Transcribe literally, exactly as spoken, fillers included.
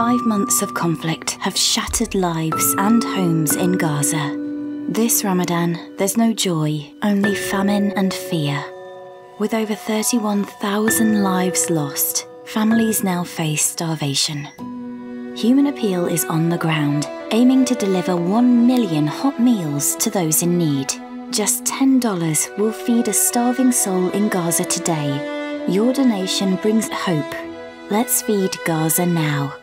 Five months of conflict have shattered lives and homes in Gaza. This Ramadan, there's no joy, only famine and fear. With over thirty-one thousand lives lost, families now face starvation. Human Appeal is on the ground, aiming to deliver one million hot meals to those in need. Just ten dollars will feed a starving soul in Gaza today. Your donation brings hope. Let's feed Gaza now.